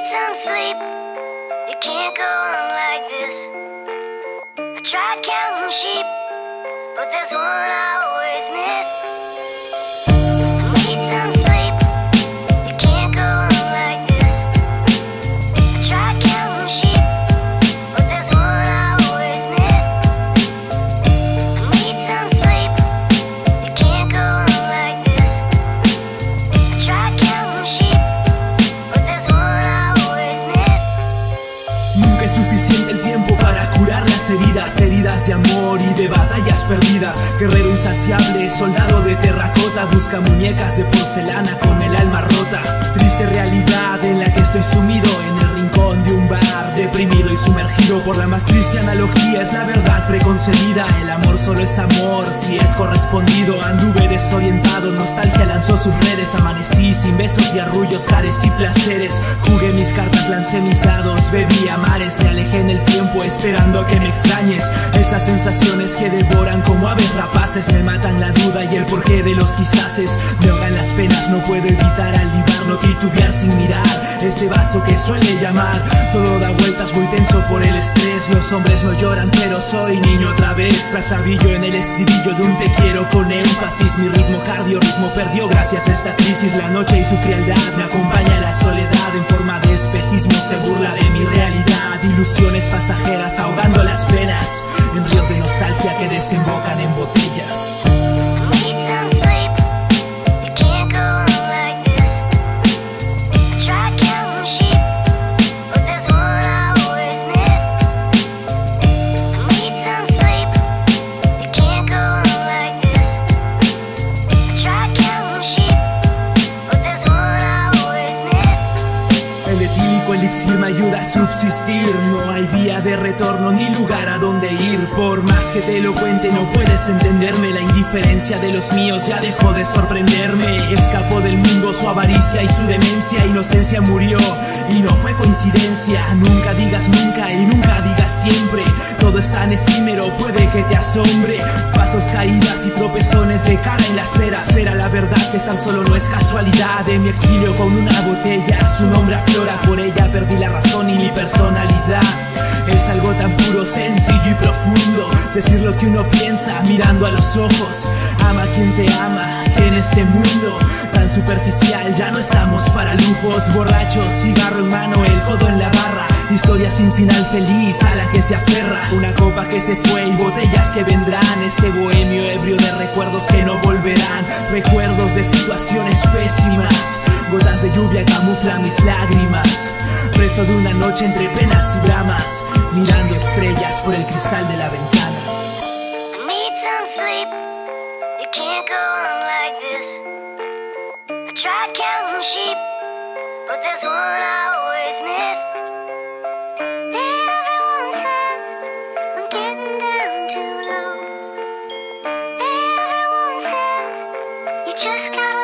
some sleep. You can't go on like this. I tried counting sheep, but there's one I always miss. I need some sleep. You can't go on like this. I tried counting sheep, but there's one I always miss. I need some sleep. You can't go on like this. I tried counting sheep, but there's one I always miss. Nunca es suficiente el tiempo para curar las heridas, heridas de amor y de batallas perdidas. Guerrero insaciable, soldado de terracota, busca muñecas de porcelana con el alma rota. Triste realidad en la que estoy sumido en el rincón de un bar, deprimido y sumergido por la más triste analogía. Es la verdad preconcebida, el amor solo es amor si es correspondido. Anduve desorientado, nostalgia lanzó sus redes. Amanecí sin besos y arrullos, carecí placeres. Jugué mis cartas, lancé mis dados, bebí a mares. Me alejé en el tiempo esperando a que me extrañes. Esas sensaciones que devoran como aves rapaces me matan la duda y el porqué de los quizases. Me ahogan las penas, no puedo evitar alivar, no titubear sin mirar ese vaso que suele llamar. Todo da vueltas, muy tenso por el estrés. Los hombres no lloran, pero soy niño otra vez. Trazabillo en el estribillo de un te quiero con énfasis. Mi ritmo cardio, ritmo perdió gracias a esta crisis. La noche y su frialdad me acompaña la soledad. En forma de espejismo se burla de mi realidad. Ilusiones pasajeras ahogando las penas en ríos de nostalgia que desembocan en botellas. Need some sleep. You can't go on like this. I tried counting sheep, but there's one I always miss. I need some sleep. You can't go on like this. I tried counting sheep, but there's one I always miss. El etílico elixir me ayuda a subsistir. No hay vía de retorno ni lugar a donde ir. Por más que te lo cuente no puedes entenderme. La indiferencia de los míos ya dejó de sorprenderme. Escapó del mundo su avaricia y su demencia. Inocencia murió y no fue coincidencia. Nunca digas nunca y nunca digas siempre. Todo es tan efímero, puede que te asombre. Pasos, caídas y tropezones de cara en la acera. Será la verdad que tan solo no es casualidad. De mi exilio con una botella, su nombre aflora. Por ella perdí la razón y mi personalidad. Es algo tan puro, sencillo y profundo. Decir lo que uno piensa mirando a los ojos. Ama a quien te ama, que en este mundo tan superficial ya no estamos para lujos. Borrachos, cigarro en mano, el codo en la barra. Historia sin final feliz a la que se aferra. Una copa que se fue y botellas que vendrán. Este bohemio ebrio de recuerdos que no volverán. Recuerdos de situaciones pésimas. Gotas de lluvia camuflan mis lágrimas. Preso de una noche entre penas y dramas, mirando estrellas por el cristal de la ventana. I need some sleep. You can't go on like this. I tried counting sheep, but there's one I always miss. Everyone says I'm getting down too low. Everyone says you just gotta